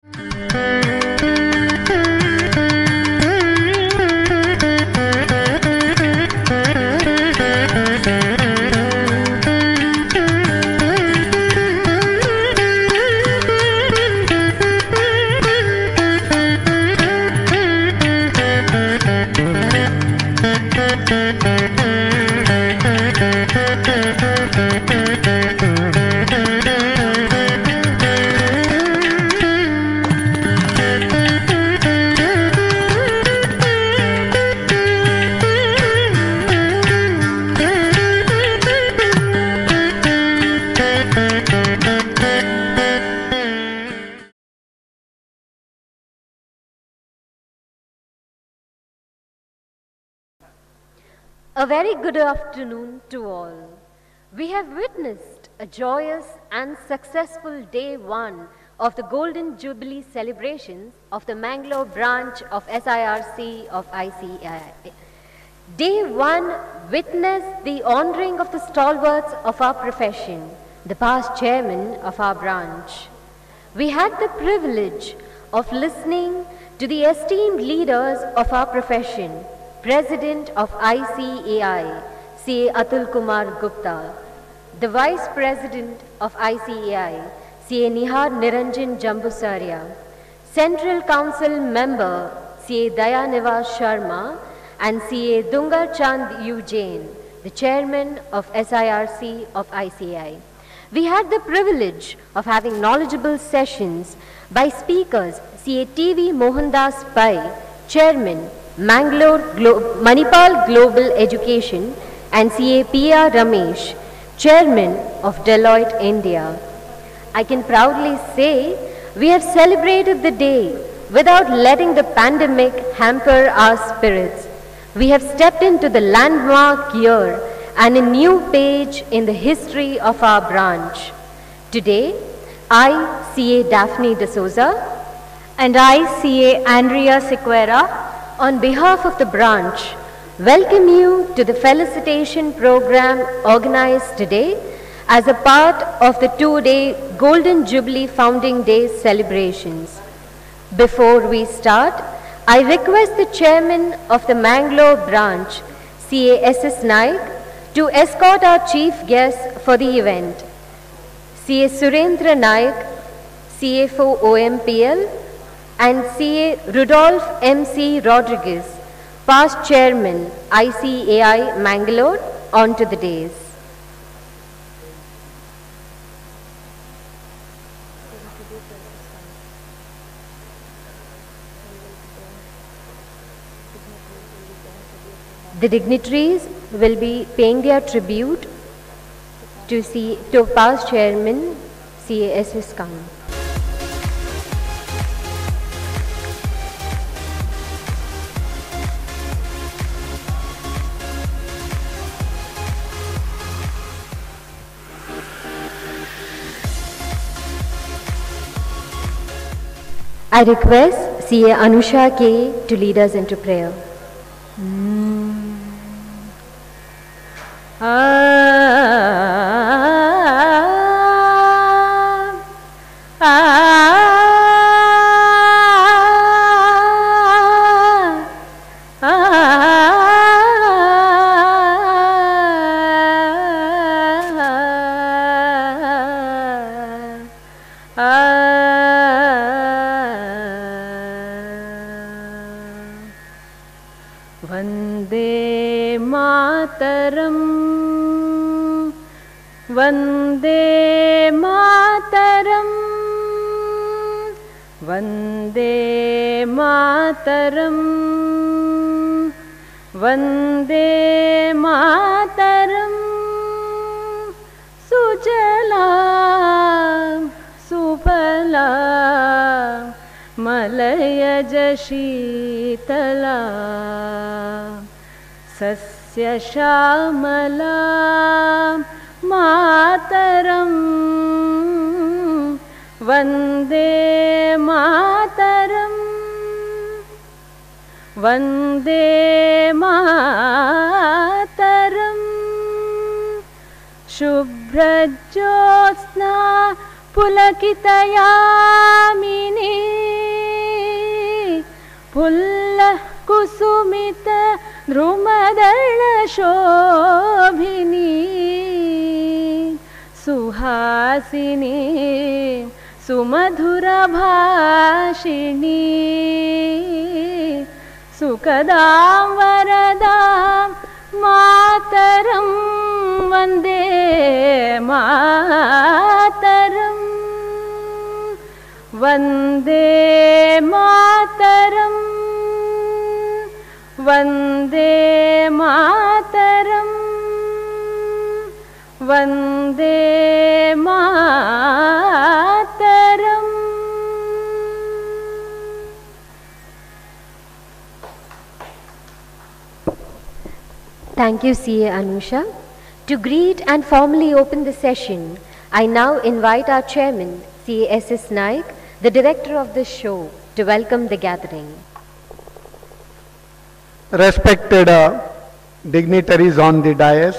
A very good afternoon to all. We have witnessed a joyous and successful day one of the Golden Jubilee celebrations of the Mangalore branch of SIRC of ICAI. Day one witnessed the honoring of the stalwarts of our profession, the past chairman of our branch. We had the privilege of listening to the esteemed leaders of our profession, President of ICAI, CA Atul Kumar Gupta, the Vice President of ICAI, CA Nihar Niranjan Jambusaria, Central Council Member, CA Dayanivas Sharma, and CA Dungar Chand U. Jain, the Chairman of SIRC of ICAI. We had the privilege of having knowledgeable sessions by speakers CA TV Mohandas Pai, Chairman, Manipal Global Education, and CA P.R. Ramesh, Chairman of Deloitte India. I can proudly say we have celebrated the day without letting the pandemic hamper our spirits. We have stepped into the landmark year and a new page in the history of our branch. Today, I, CA Daphne D'Souza, and I, CA Andrea Sequeira, on behalf of the branch, welcome you to the felicitation program organized today as a part of the two-day Golden Jubilee Founding Day celebrations. Before we start, I request the Chairman of the Mangalore branch, CA S.S. Naik, to escort our chief guest for the event. CA Surendra Naik, CFO OMPL, and CA Rudolph M.C. Rodriguez, past Chairman, ICAI Mangalore, onto the dais. The dignitaries will be paying their tribute to past Chairman, CA S.S. Khan. I request CA Anusha K to lead us into prayer. Vande Mataram, Vande Mataram, Vande Mataram, Sujalam, Sufalam, Malayaj Shitalam, Sasya Shamalam, Mataram, Vande Mataram, Vande Mataram, Shubhra Jyotsna पुलकितयामिनी पुल्लः कुसुमित द्रुमदलशोभिनी Suhasini सुमधुरभाषिणी सुखदां वरदां मातरं वन्दे मातरं वन्दे मातरं वन्दे मातरं Vande Mataram. Thank you, CA Anusha. To greet and formally open the session, I now invite our chairman, CA S.S. Naik, the director of this show, to welcome the gathering. Respected dignitaries on the dais,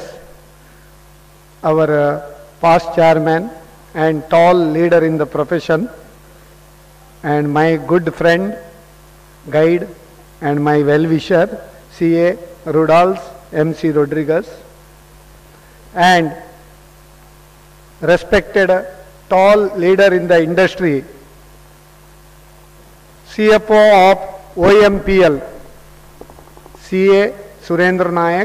our past chairman and tall leader in the profession, and my good friend, guide, and my well-wisher, CA Rudolph MC Rodriguez, and respected tall leader in the industry, CFO of OMPL, CA Surendra Nayak,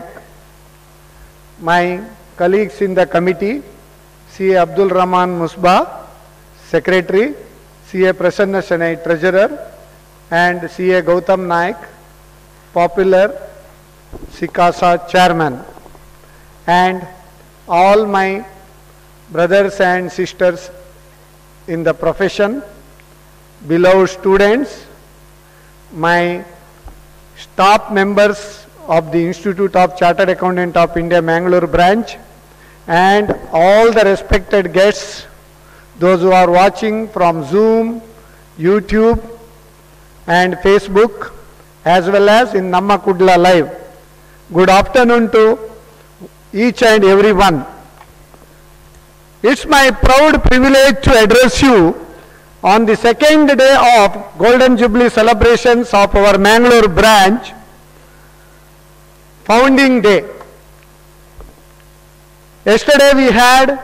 my colleagues in the committee, CA Abdul Rahman Musbah, Secretary, CA Prasanna Shanai, Treasurer, and CA Gautam Naik, Popular Sikasa Chairman, and all my brothers and sisters in the profession, beloved students, my staff members of the Institute of Chartered Accountant of India, Mangalore branch, and all the respected guests, those who are watching from Zoom, YouTube, and Facebook, as well as in Namma Kudla Live. Good afternoon to each and every one. It's my proud privilege to address you on the second day of Golden Jubilee celebrations of our Mangalore branch, founding day. Yesterday we had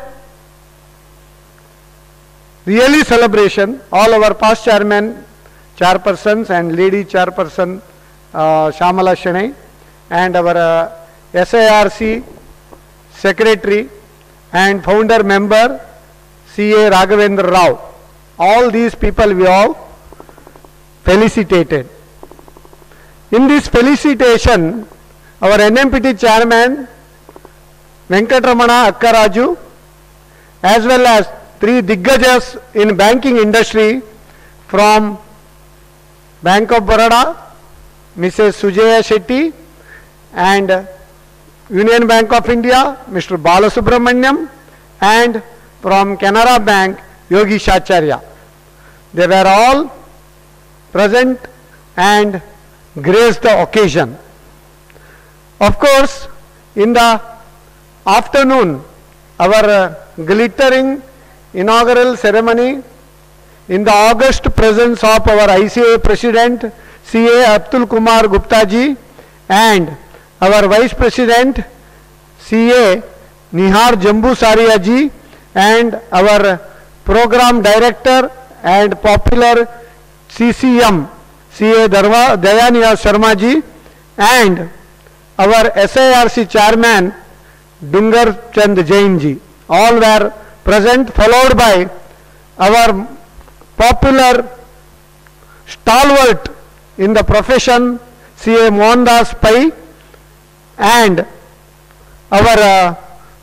really celebration. All our past chairmen, chairpersons and lady chairperson Shamala Shanai, and our SIRC secretary and founder member CA Raghavendra Rao. All these people we have felicitated. In this felicitation, our NMPT chairman Venkatramana Akkaraju, as well as three Diggajas in banking industry from Bank of Baroda, Mrs. Sujaya Shetty, and Union Bank of India, Mr. Balasubramaniam, and from Canara Bank, Yogi Shacharya. They were all present and graced the occasion. Of course, in the afternoon, our glittering inaugural ceremony, in the august presence of our ICA President, CA Atul Kumar Gupta ji, and our Vice President, CA Nihar Jambu Saria ji, and our Program Director and popular CCM, CA Dayaniya Sharma ji, and our SIRC Chairman, Dungar Chand Jain ji. All were present, followed by our popular stalwart in the profession, CA Mohandas Pai, and our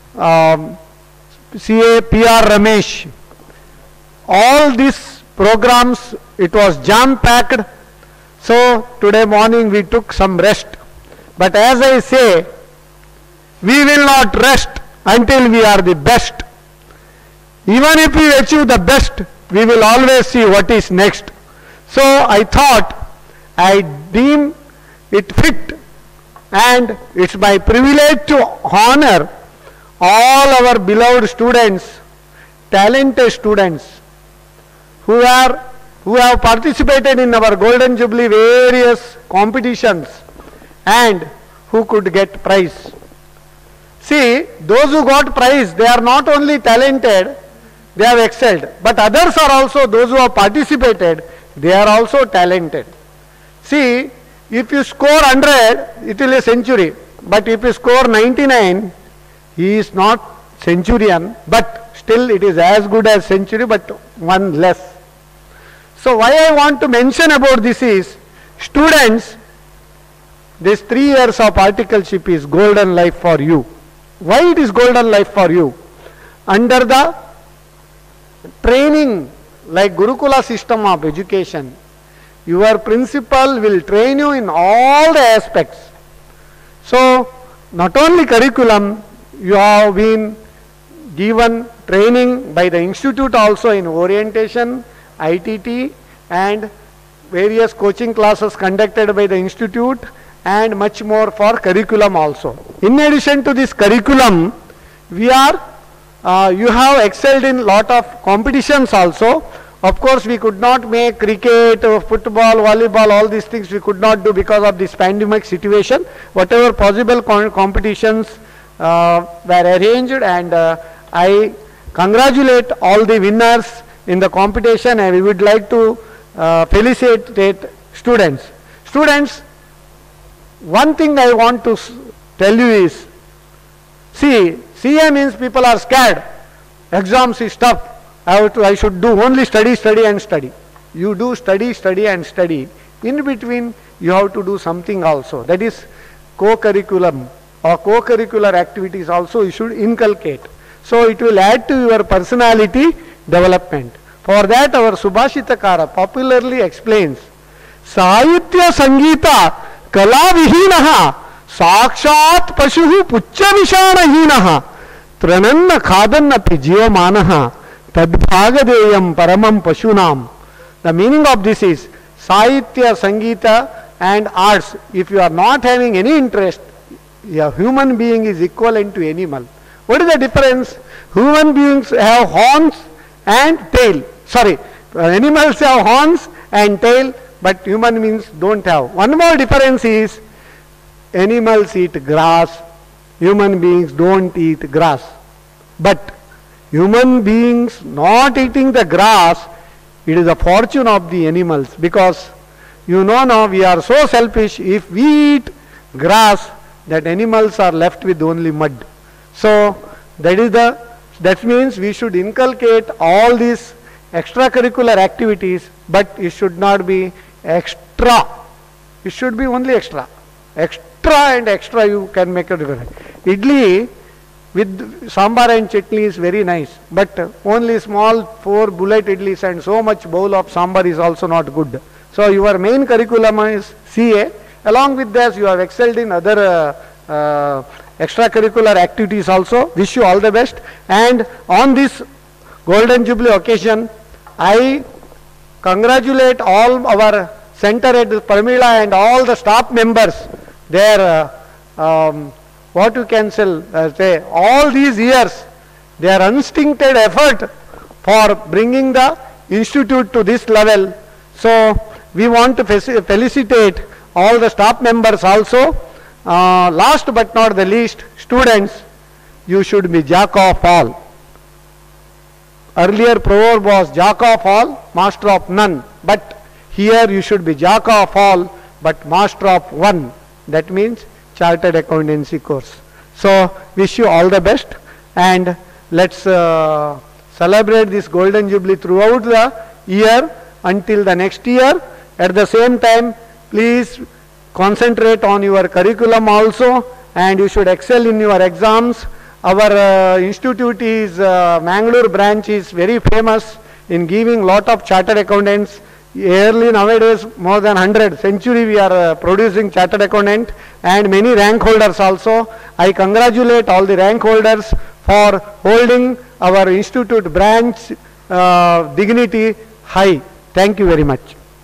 CA PR Ramesh. All these programs, it was jam-packed, so today morning we took some rest. But as I say, we will not rest until we are the best. Even if we achieve the best, we will always see what is next. So I thought, I deem it fit, and it's my privilege to honor all our beloved students, talented students, who have participated in our Golden Jubilee various competitions and who could get prize. See, those who got prize, they are not only talented, they have excelled, but others are also, those who have participated, they are also talented. See, if you score 100, it will be a century, but if you score 99, he is not centurion, but still it is as good as century, but one less. So why I want to mention about this is, students, this 3 years of articleship is golden life for you. Why it is golden life for you? Under the training, like Gurukula system of education, your principal will train you in all the aspects. So, not only curriculum, you have been given training by the institute also in orientation, ITT and various coaching classes conducted by the institute, and much more for curriculum also. In addition to this curriculum, you have excelled in lot of competitions also. Of course, we could not make cricket, football, volleyball, all these things we could not do because of this pandemic situation. Whatever possible competitions were arranged, and I congratulate all the winners in the competition, and we would like to felicitate students. Students, one thing I want to tell you is, see, CA means people are scared. Exams is tough. I should do only study, study and study. You do study, study and study. In between, you have to do something also. That is co-curriculum or co-curricular activities also you should inculcate. So it will add to your personality development. For that, our Subhashitakara popularly explains, Sahitya Sangita Kala Vihinaha Sakshat Pashuhu Puchya Vishanahinaha Trananna Khadannapi Jivamanaha Tadbhagadeyam Paramam Pashunam. The meaning of this is Sahitya, Sangita and arts. If you are not having any interest, a human being is equivalent to animal. What is the difference? Human beings have horns and tail. Sorry, animals have horns and tail, but human beings don't have. One more difference is, animals eat grass, human beings don't eat grass. But human beings not eating the grass, it is a fortune of the animals, because you know now we are so selfish. If we eat grass, that animals are left with only mud. So that means we should inculcate all these extracurricular activities, but it should not be extra. It should be only extra. Extra and extra you can make a difference. Idli with sambar and chutney is very nice, but only small 4 bullet idlis and so much bowl of sambar is also not good. So your main curriculum is CA. Along with this, you have excelled in other extracurricular activities also. Wish you all the best. And on this Golden Jubilee occasion, I congratulate all our center head Parmila and all the staff members. Their what you can say, all these years, their unstinted effort for bringing the institute to this level. So we want to felicitate all the staff members also. Last but not the least, students, you should be jack of all. Earlier proverb was jack of all, master of none. But here you should be jack of all, but master of one. That means chartered accountancy course. So wish you all the best, and let's celebrate this Golden Jubilee throughout the year until the next year. At the same time, please concentrate on your curriculum also, and you should excel in your exams. Our institute is, Mangalore branch is very famous in giving lot of chartered accountants. Yearly nowadays more than 100, century we are producing chartered accountant, and many rank holders also. I congratulate all the rank holders for holding our institute branch dignity high. Thank you very much.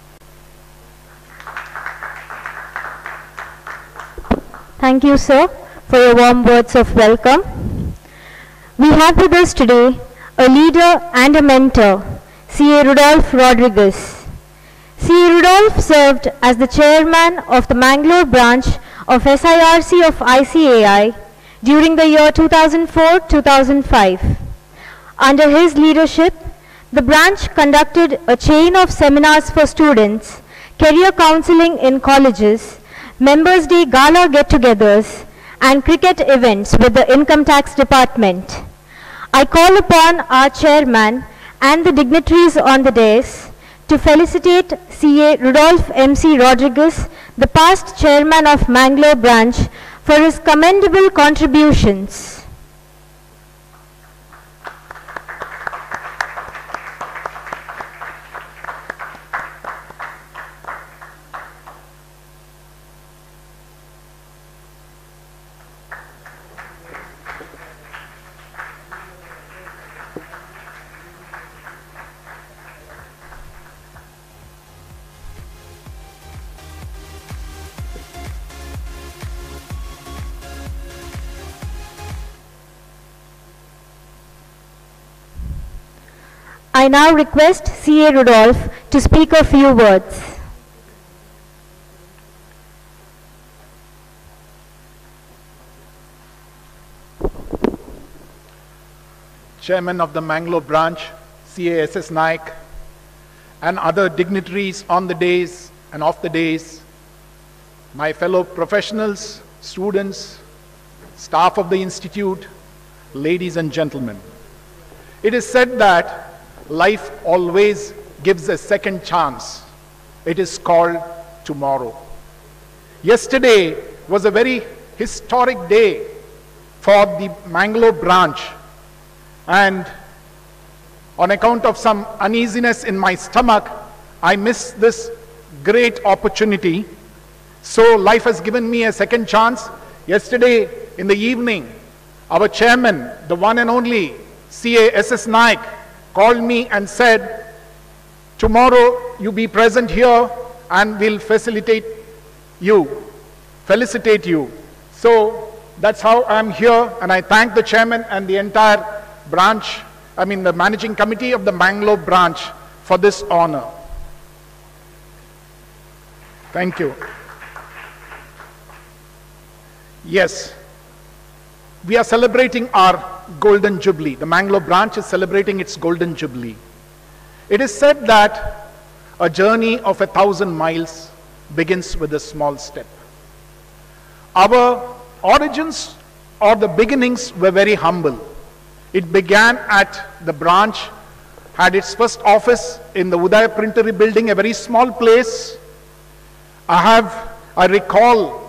Thank you, sir, for your warm words of welcome. We have with us today a leader and a mentor, C.A. Rudolph Rodriguez. C.A. Rudolph served as the chairman of the Mangalore branch of SIRC of ICAI during the year 2004-2005. Under his leadership, the branch conducted a chain of seminars for students, career counseling in colleges, Members' Day gala get-togethers, and cricket events with the Income Tax Department. I call upon our chairman and the dignitaries on the dais to felicitate C.A. Rudolph M.C. Rodriguez, the past chairman of Mangalore branch, for his commendable contributions. I now request C.A. Rudolph to speak a few words. Chairman of the Mangalore branch, C.A. S.S. Naik, and other dignitaries on the days and off the days, my fellow professionals, students, staff of the institute, ladies and gentlemen. It is said that life always gives a second chance. It is called tomorrow. Yesterday was a very historic day for the Mangalore branch, and on account of some uneasiness in my stomach, I missed this great opportunity. So life has given me a second chance. Yesterday in the evening, our chairman, the one and only C.A. S.S. Naik, called me and said, tomorrow you be present here and we'll felicitate you. So that's how I'm here, and I thank the chairman and the entire branch, the managing committee of the Mangalore branch for this honor. Thank you. Yes, we are celebrating our Golden Jubilee. The Mangalore branch is celebrating its Golden Jubilee. It is said that a journey of 1,000 miles begins with a small step. Our origins or the beginnings were very humble. It began at the branch, had its first office in the Udaya Printery building, a very small place. I recall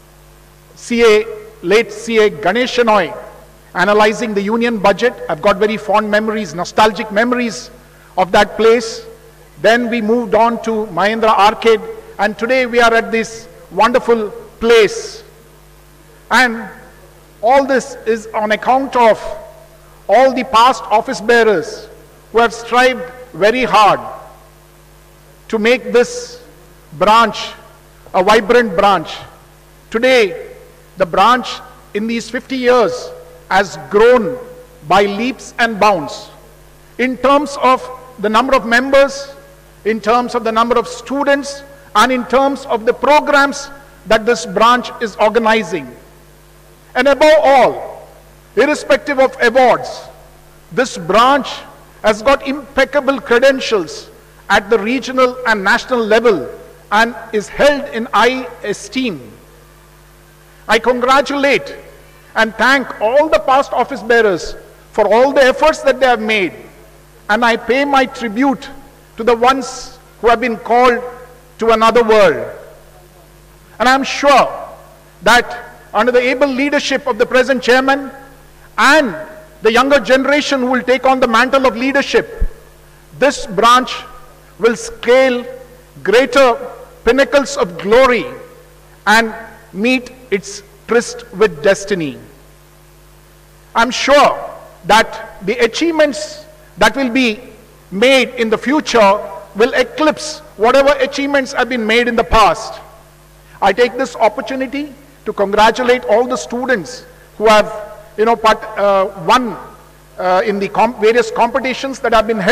late C.A. Ganesh Shenoy analyzing the union budget. I've got very fond memories, nostalgic memories of that place. Then we moved on to Mahindra Arcade, and today we are at this wonderful place. And all this is on account of all the past office bearers who have strived very hard to make this branch a vibrant branch. Today, the branch in these 50 years has grown by leaps and bounds in terms of the number of members, in terms of the number of students, and in terms of the programs that this branch is organizing. And above all, irrespective of awards, this branch has got impeccable credentials at the regional and national level and is held in high esteem. I congratulate and thank all the past office bearers for all the efforts that they have made, and I pay my tribute to the ones who have been called to another world. And I'm sure that under the able leadership of the present chairman and the younger generation who will take on the mantle of leadership, this branch will scale greater pinnacles of glory and meet its tryst with destiny. I'm sure that the achievements that will be made in the future will eclipse whatever achievements have been made in the past. I take this opportunity to congratulate all the students who have won in the various competitions that have been held,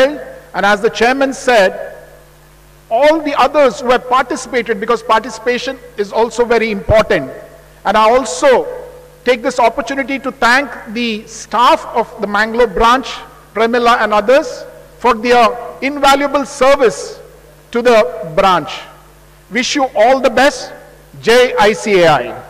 And as the chairman said, all the others who have participated, because participation is also very important. And I also take this opportunity to thank the staff of the Mangalore branch, Premila and others, for their invaluable service to the branch. Wish you all the best. Jai ICAI.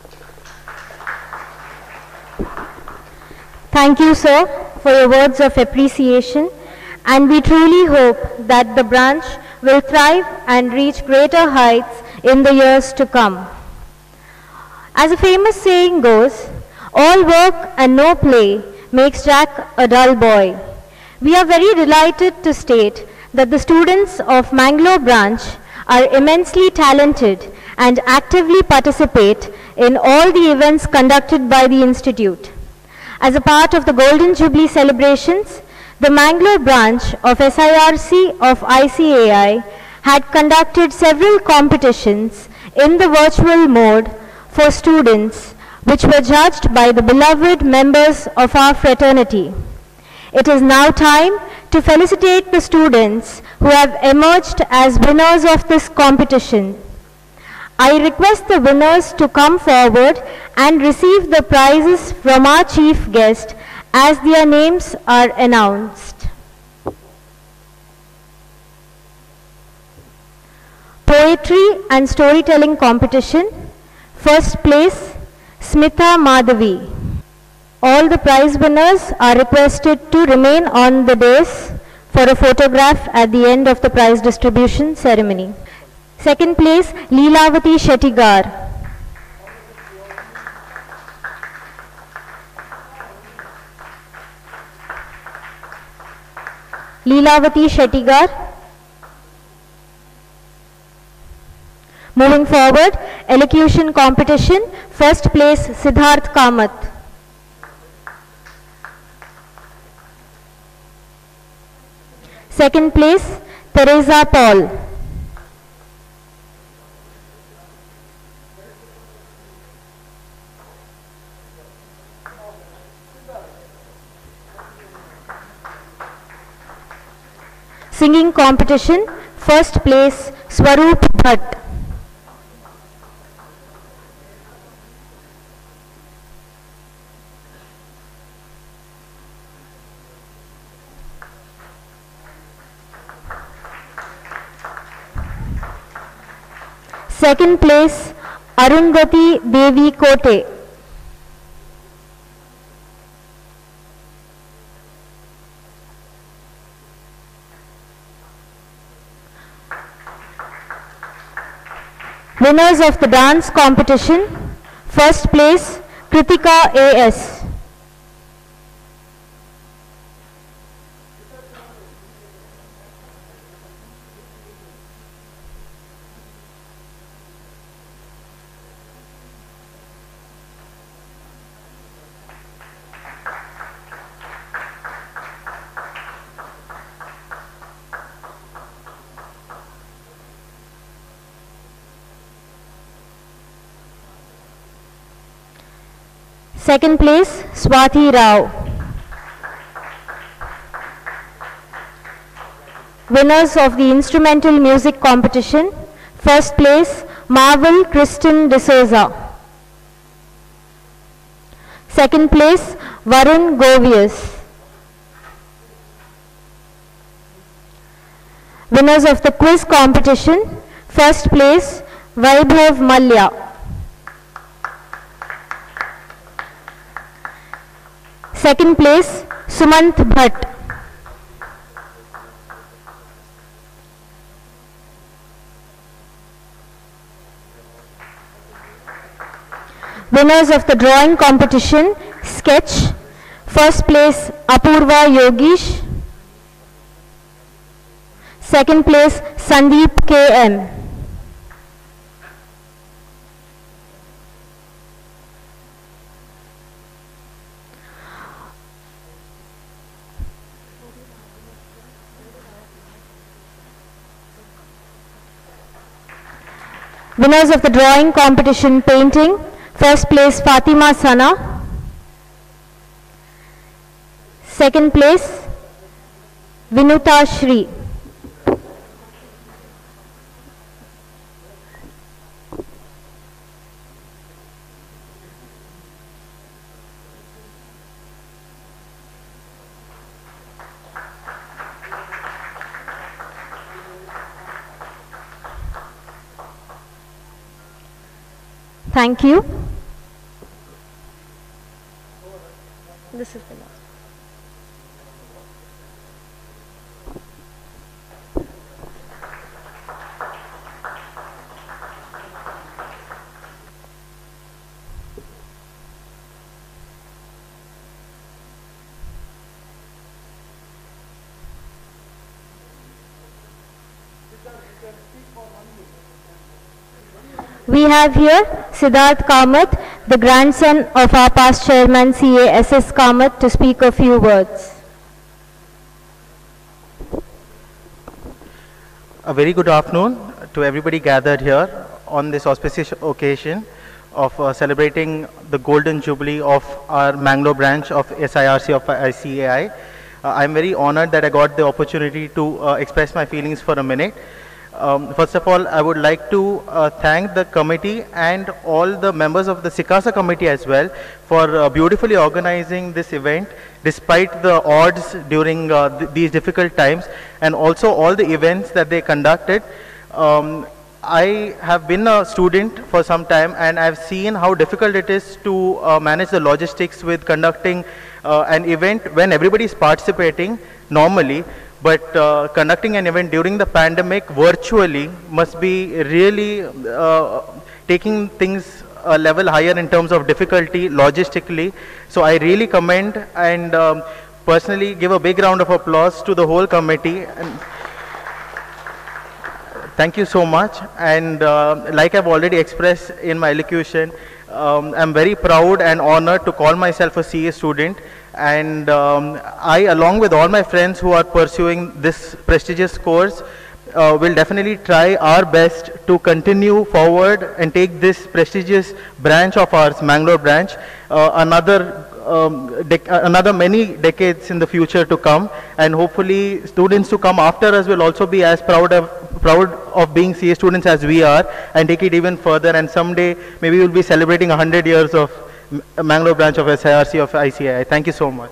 Thank you, sir, for your words of appreciation, and we truly hope that the branch will thrive and reach greater heights in the years to come. As a famous saying goes, all work and no play makes Jack a dull boy. We are very delighted to state that the students of Mangalore branch are immensely talented and actively participate in all the events conducted by the institute. As a part of the Golden Jubilee celebrations, the Mangalore branch of SIRC of ICAI had conducted several competitions in the virtual mode for students, which were judged by the beloved members of our fraternity. It is now time to felicitate the students who have emerged as winners of this competition. I request the winners to come forward and receive the prizes from our chief guest as their names are announced. Poetry and storytelling competition. First place, Smitha Madhavi. All the prize winners are requested to remain on the dais for a photograph at the end of the prize distribution ceremony. Second place, Leelavati Shettigar. Leelavati Shettigar. Moving forward, elocution competition. First place, Siddharth Kamath. Second place, Teresa Paul. Singing competition, first place, Swaroop Bhatt. Second place, Arundhati Devi Kote. Winners of the dance competition. First place, Kritika A.S. Second place, Swati Rao. Winners of the instrumental music competition. First place, Marvel Kristen D'Souza. Second place, Varun Govius. Winners of the quiz competition. First place, Vaibhav Malya. Second place, Sumant Bhatt. Winners of the drawing competition, sketch. First place, Apurva Yogish. Second place, Sandeep K.M. Winners of the drawing competition, painting. First place, Fatima Sana. Second place, Vinuta Shri. Thank you. This is the last. We have here Siddharth Kamath, the grandson of our past chairman CA SS Kamath, to speak a few words. A very good afternoon to everybody gathered here on this auspicious occasion of celebrating the Golden Jubilee of our Mangalore branch of SIRC of ICAI. I'm very honored that I got the opportunity to express my feelings for a minute. First of all, I would like to thank the committee and all the members of the SICASA committee as well for beautifully organizing this event despite the odds during these difficult times, and also all the events that they conducted. I have been a student for some time, and I've seen how difficult it is to manage the logistics with conducting an event when everybody is participating normally. But conducting an event during the pandemic virtually must be really taking things a level higher in terms of difficulty logistically. So I really commend and personally give a big round of applause to the whole committee. And thank you so much. And like I've already expressed in my elocution, I'm very proud and honored to call myself a CA student. And I, along with all my friends who are pursuing this prestigious course, will definitely try our best to continue forward and take this prestigious branch of ours, Mangalore branch, another many decades in the future to come. And hopefully students to come after us will also be as proud of being CA students as we are, and take it even further. And someday maybe we'll be celebrating 100 years of Mangalore branch of SIRC of ICAI. Thank you so much.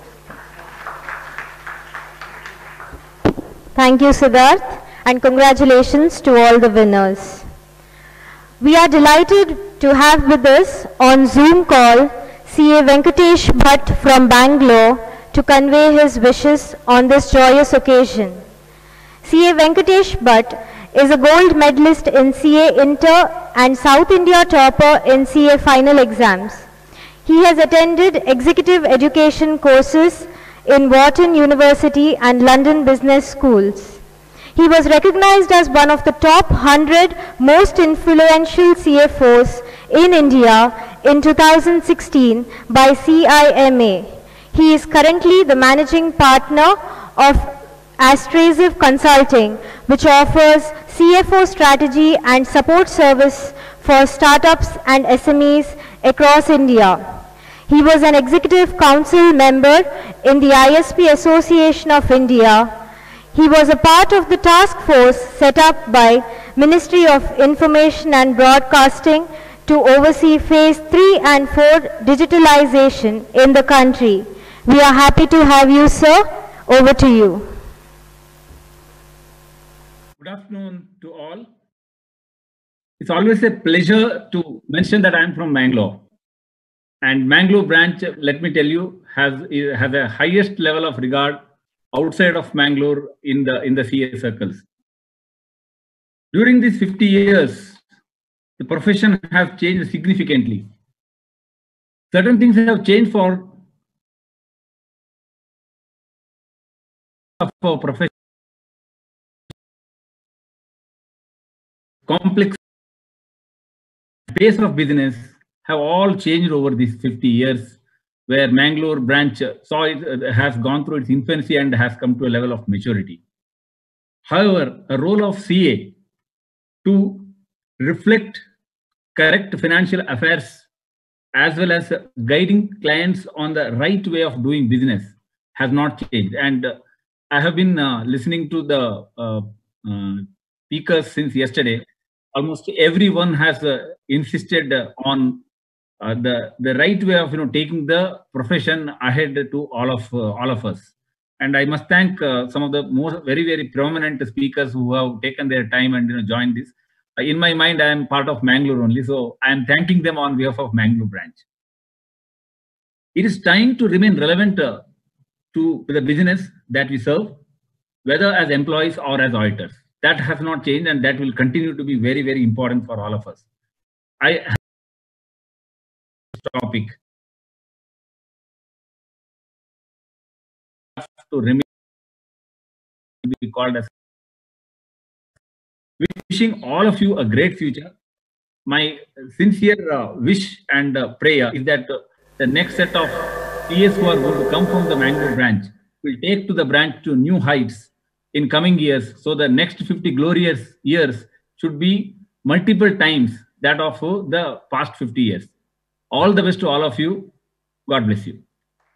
Thank you, Siddharth, and congratulations to all the winners. We are delighted to have with us on Zoom call CA Venkatesh Bhatt from Bangalore to convey his wishes on this joyous occasion. CA Venkatesh Bhatt is a gold medalist in CA Inter and South India topper in CA final exams. He has attended executive education courses in Wharton University and London Business Schools. He was recognized as one of the top 100 most influential CFOs in India in 2016 by CIMA. He is currently the managing partner of Astrasive Consulting, which offers CFO strategy and support service for startups and SMEs across India. He was an executive council member in the ISP Association of India. He was a part of the task force set up by Ministry of Information and Broadcasting to oversee phase 3 and 4 digitalization in the country. We are happy to have you, sir. Over to you. Good afternoon to all. It's always a pleasure to mention that I'm from Mangalore. And Mangalore branch, let me tell you, has a highest level of regard outside of Mangalore in the CA circles. During these 50 years, the profession has changed significantly. Certain things have changed for profession. Complex base of business have all changed over these 50 years, where Mangalore branch has gone through its infancy and has come to a level of maturity. However, a role of CA to reflect correct financial affairs as well as guiding clients on the right way of doing business has not changed. And I have been listening to the speakers since yesterday. Almost everyone has insisted on the right way of taking the profession ahead to all of us. And I must thank some of the most very prominent speakers who have taken their time and joined this. In my mind, I am part of Mangalore only, so I am thanking them on behalf of Mangalore branch. It is time to remain relevant to the business that we serve, whether as employees or as auditors. That has not changed, and that will continue to be very important for all of us. I have this topic to remain to be called as wishing all of you a great future. My sincere wish and prayer is that the next set of PS who are going to come from the Mangalore branch will take to the branch to new heights in coming years. So the next 50 glorious years should be multiple times that of the past 50 years. All the best to all of you. God bless you.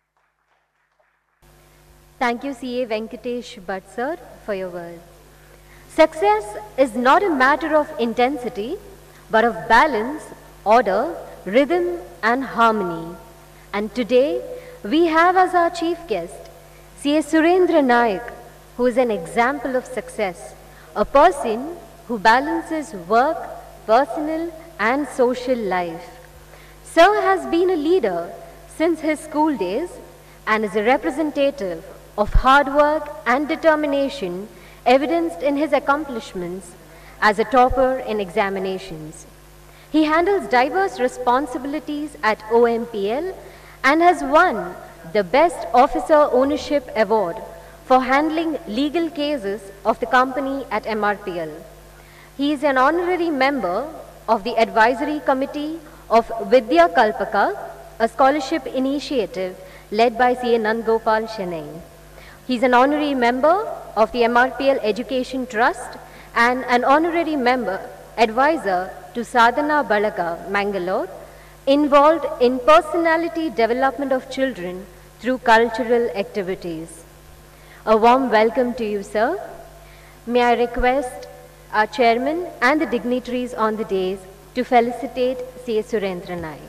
Thank you, CA Venkatesh Bhatt sir, for your words. Success is not a matter of intensity, but of balance, order, rhythm, and harmony. And today, we have as our chief guest, CA Surendra Nayak, who is an example of success, a person who balances work, personal, and social life. Sir has been a leader since his school days and is a representative of hard work and determination evidenced in his accomplishments as a topper in examinations. He handles diverse responsibilities at OMPL and has won the Best Officer Ownership Award for handling legal cases of the company at MRPL. He is an honorary member of the Advisory Committee of Vidya Kalpaka, a scholarship initiative led by CA Nandgopal Chennai. He is an honorary member of the MRPL Education Trust and an honorary member advisor to Sadhana Balaga, Mangalore, involved in personality development of children through cultural activities. A warm welcome to you, sir. May I request our chairman and the dignitaries on the dais to felicitate CA Surendra Nayak.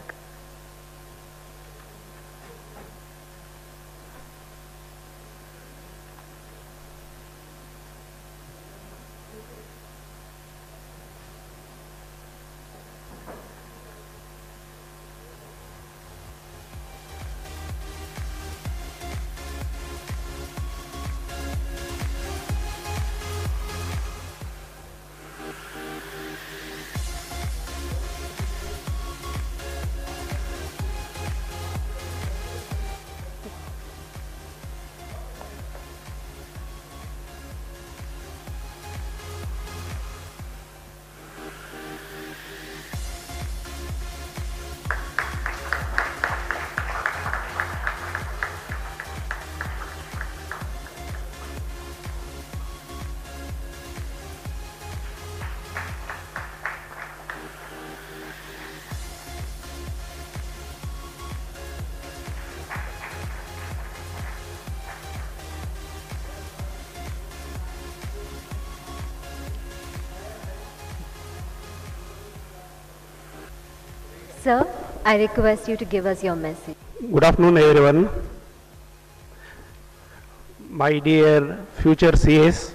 Sir, I request you to give us your message. Good afternoon, everyone. My dear future CS,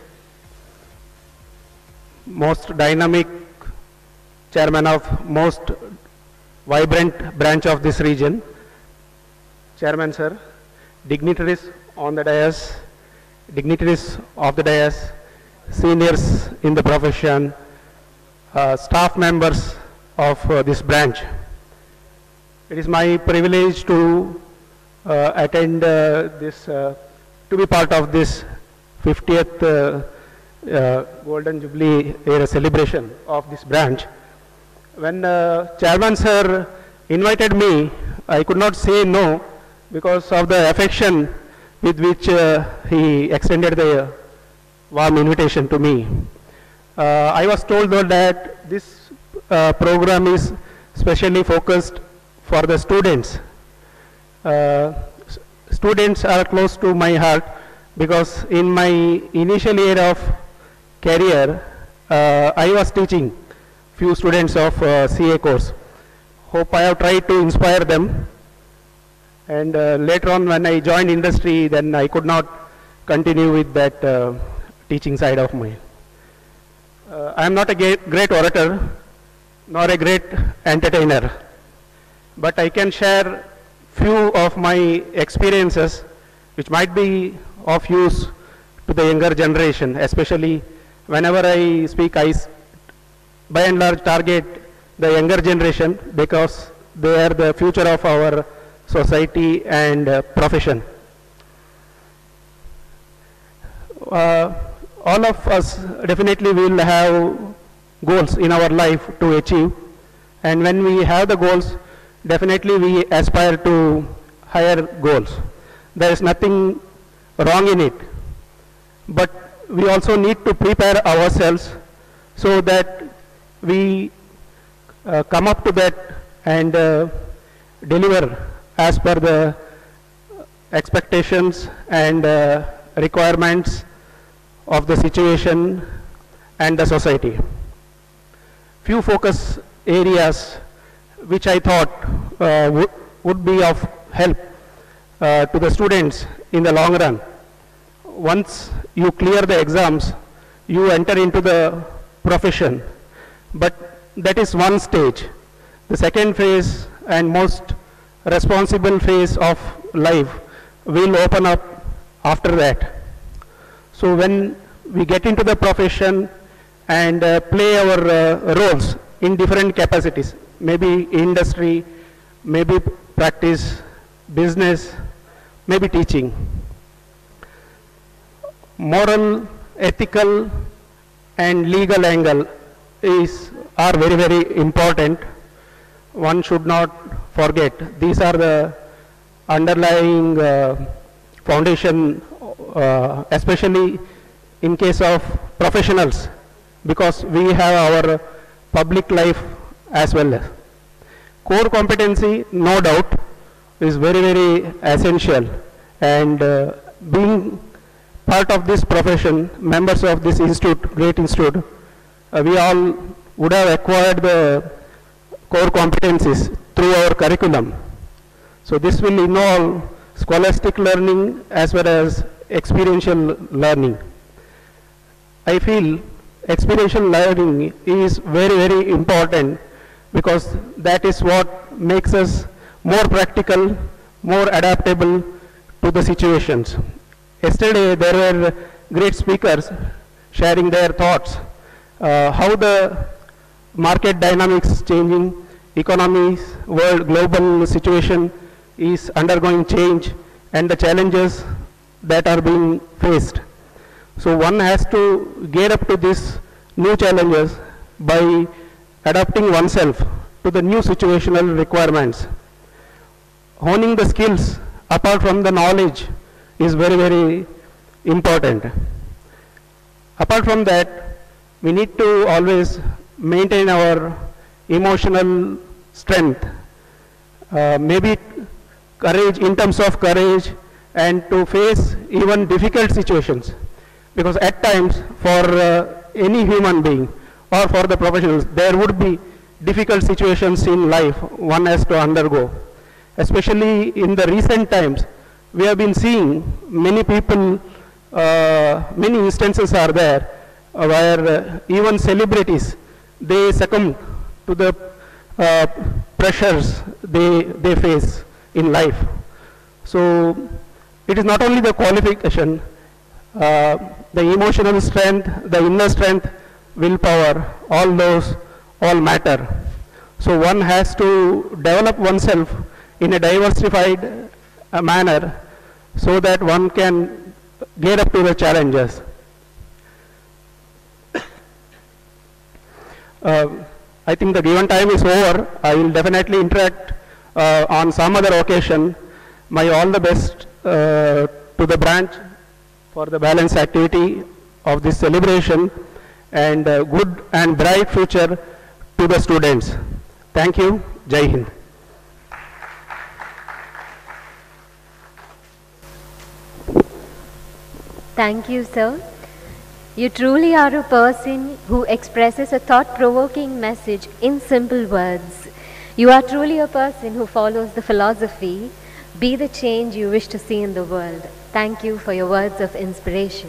most dynamic chairman of most vibrant branch of this region, Chairman sir, dignitaries on the dais, dignitaries of the dais, seniors in the profession, staff members of this branch. It is my privilege to attend to be part of this 50th Golden Jubilee era celebration of this branch. When Chairman sir invited me, I could not say no because of the affection with which he extended the warm invitation to me. I was told though that this program is specially focused for the students. Students are close to my heart because in my initial year of career, I was teaching few students of CA course. Hope I have tried to inspire them. And later on when I joined industry, then I could not continue with that teaching side of mine. I am not a great orator, nor a great entertainer, but I can share few of my experiences which might be of use to the younger generation, especially whenever I speak, I by and large target the younger generation because they are the future of our society and profession. All of us definitely will have goals in our life to achieve, and when we have the goals, definitely we aspire to higher goals. There is nothing wrong in it, but we also need to prepare ourselves so that we come up to that and deliver as per the expectations and requirements of the situation and the society. Few focus areas which I thought would be of help to the students in the long run. Once you clear the exams, you enter into the profession, but that is one stage. The second phase and most responsible phase of life will open up after that. So when we get into the profession and play our roles in different capacities, maybe industry, maybe practice, business, maybe teaching. Moral, ethical and legal angle are very, very important. One should not forget. These are the underlying foundation, especially in case of professionals, because we have our public life as well. Core competency, no doubt, is very, very essential, and being part of this profession, members of this institute, great institute, we all would have acquired the core competencies through our curriculum. So this will involve scholastic learning as well as experiential learning. I feel experiential learning is very, very important because that is what makes us more practical, more adaptable to the situations. Yesterday there were great speakers sharing their thoughts, how the market dynamics is changing, economies, world, global situation is undergoing change, and the challenges that are being faced. So one has to gear up to these new challenges by adapting oneself to the new situational requirements. Honing the skills apart from the knowledge is very, very important. Apart from that, we need to always maintain our emotional strength, maybe courage, in terms of courage, and to face even difficult situations. Because at times, for any human being or for the professionals, there would be difficult situations in life one has to undergo. Especially in the recent times, we have been seeing many people, many instances are there where even celebrities, they succumb to the pressures they face in life. So it is not only the qualification, the emotional strength, the inner strength, willpower, all matter. So one has to develop oneself in a diversified manner so that one can get up to the challenges. I think the given time is over. I will definitely interact on some other occasion. My all the best to the branch for the balanced activity of this celebration, and good and bright future to the students. Thank you. Jai Hind. Thank you, sir. You truly are a person who expresses a thought-provoking message in simple words. You are truly a person who follows the philosophy, be the change you wish to see in the world. Thank you for your words of inspiration.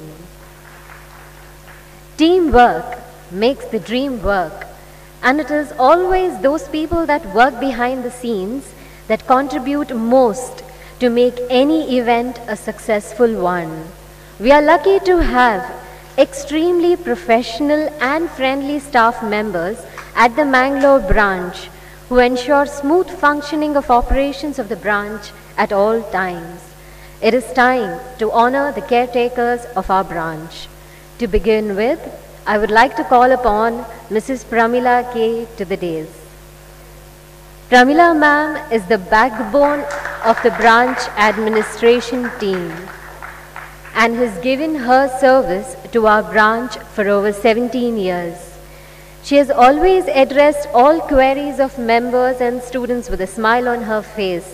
Teamwork makes the dream work, and it is always those people that work behind the scenes that contribute most to make any event a successful one. We are lucky to have extremely professional and friendly staff members at the Mangalore branch who ensure smooth functioning of operations of the branch at all times. It is time to honor the caretakers of our branch. To begin with, I would like to call upon Mrs. Pramila K. to the dais. Pramila ma'am is the backbone of the branch administration team and has given her service to our branch for over 17 years. She has always addressed all queries of members and students with a smile on her face.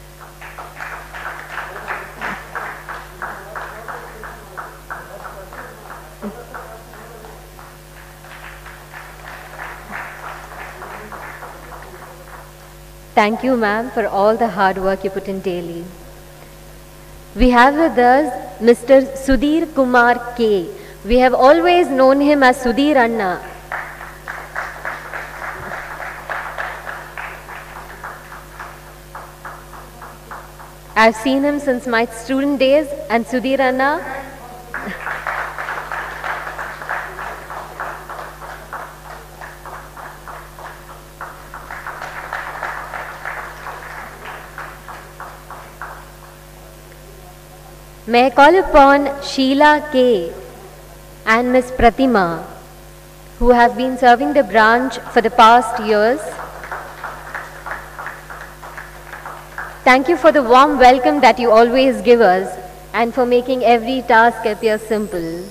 Thank you, ma'am, for all the hard work you put in daily. We have with us Mr. Sudhir Kumar K. We have always known him as Sudhir Anna. I've seen him since my student days, and Sudhir Anna, may I call upon Sheila K. and Miss Pratima, who have been serving the branch for the past years. Thank you for the warm welcome that you always give us and for making every task appear simple.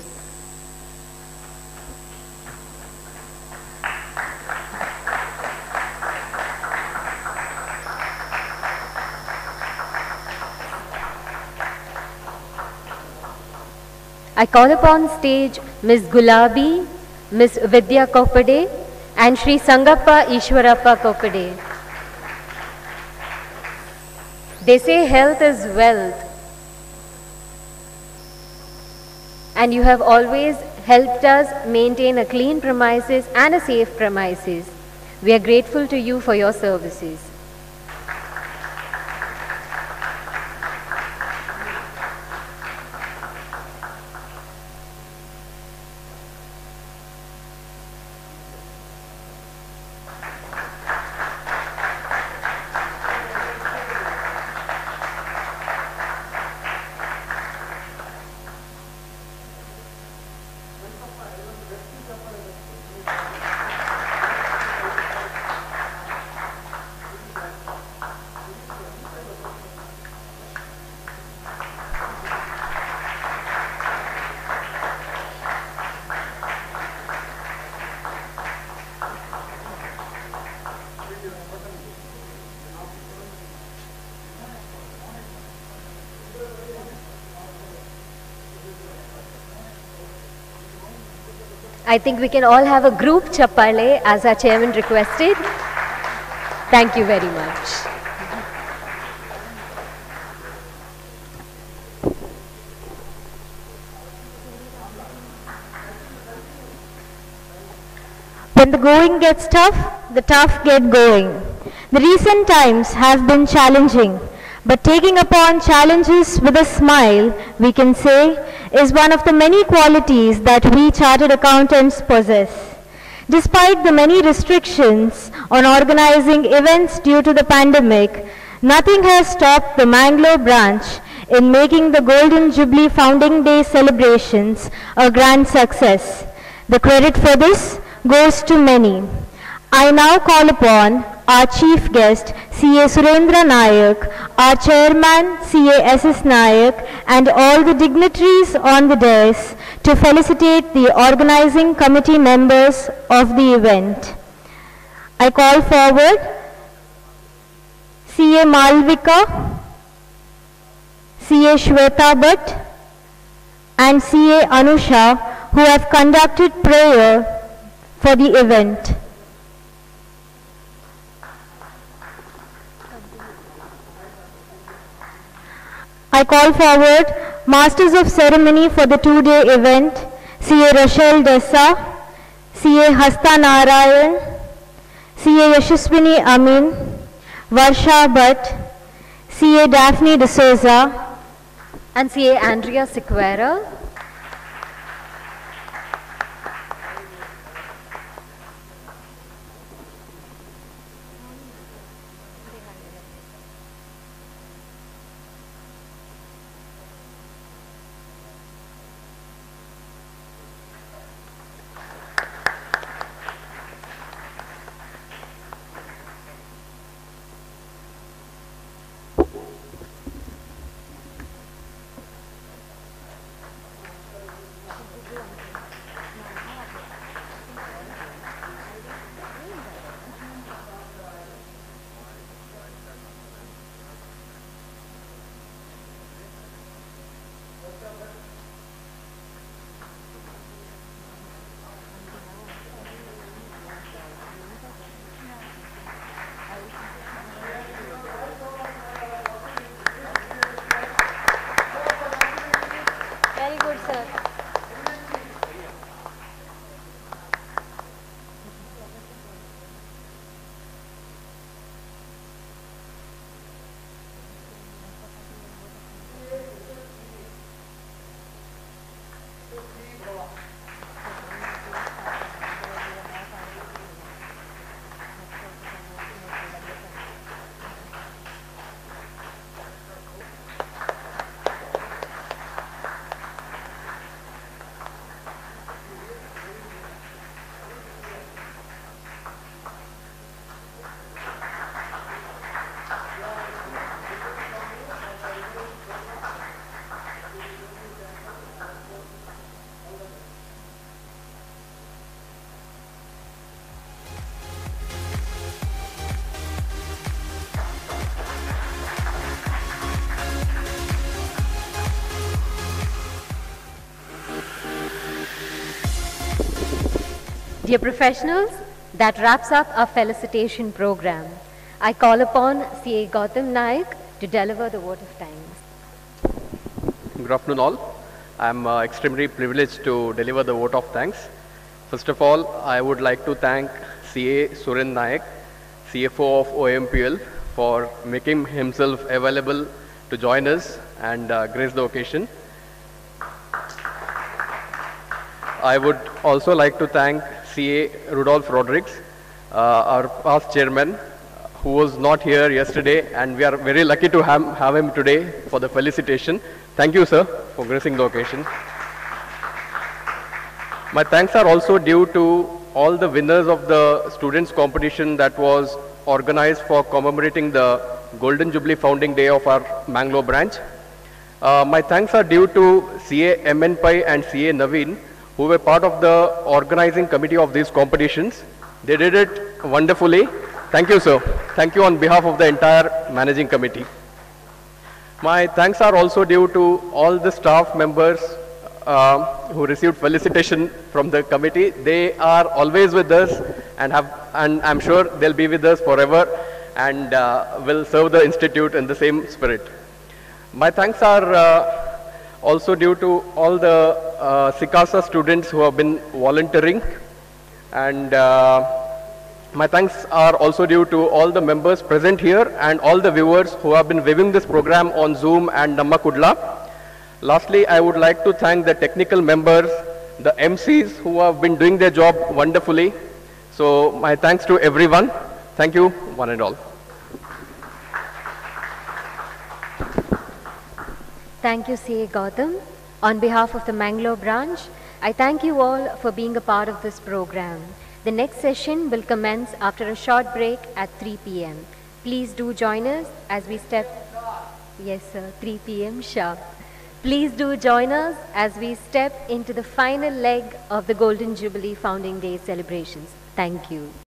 I call upon stage Ms. Gulabi, Ms. Vidya Kopade and Sri Sangappa Ishwarappa Kopade. They say health is wealth, and you have always helped us maintain a clean premises and a safe premises. We are grateful to you for your services. I think we can all have a group chappale as our chairman requested. Thank you very much. When the going gets tough, the tough get going. The recent times have been challenging, but taking upon challenges with a smile, we can say, is one of the many qualities that we chartered accountants possess. Despite the many restrictions on organizing events due to the pandemic, nothing has stopped the Mangalore branch in making the Golden Jubilee Founding Day celebrations a grand success. The credit for this goes to many. I now call upon our chief guest, C.A. Surendra Nayak, our chairman, C.A. S.S. Nayak, and all the dignitaries on the dais to felicitate the organizing committee members of the event. I call forward C.A. Malvika, C.A. Shweta Bhatt, and CA Anusha, who have conducted prayer for the event. I call forward Masters of Ceremony for the two-day event, CA Rochelle Dessa, CA Hasta Narayan, CA Yashaswini Amin, Varsha Bhatt, CA Daphne D'Souza, and CA Andrea Sequeira. Very good, sir. Dear professionals, that wraps up our felicitation program. I call upon CA Gautam Naik to deliver the vote of thanks. Good afternoon all. I am extremely privileged to deliver the vote of thanks. First of all, I would like to thank CA Surendra Naik, CFO of OMPL, for making himself available to join us and grace the occasion. I would also like to thank CA Rudolph Rodrigues, our past chairman, who was not here yesterday, and we are very lucky to have him today for the felicitation. Thank you, sir, for gracing the occasion. My thanks are also due to all the winners of the students' competition that was organized for commemorating the Golden Jubilee founding day of our Mangalore branch. My thanks are due to CA MN Pai and CA Naveen, who were part of the organizing committee of these competitions. They did it wonderfully. Thank you, sir. Thank you on behalf of the entire managing committee. My thanks are also due to all the staff members who received felicitation from the committee. They are always with us and I'm sure they'll be with us forever and will serve the institute in the same spirit. My thanks are also due to all the SICASA students who have been volunteering, and my thanks are also due to all the members present here and all the viewers who have been viewing this program on Zoom and Namma Kudla. Lastly, I would like to thank the technical members, the MCs who have been doing their job wonderfully. So my thanks to everyone. Thank you, one and all. Thank you, CA Gautam. On behalf of the Mangalore branch, I thank you all for being a part of this program. The next session will commence after a short break at 3 p.m. Please do join us as we step... Yes, sir, 3 p.m. sharp. Please do join us as we step into the final leg of the Golden Jubilee Founding Day celebrations. Thank you.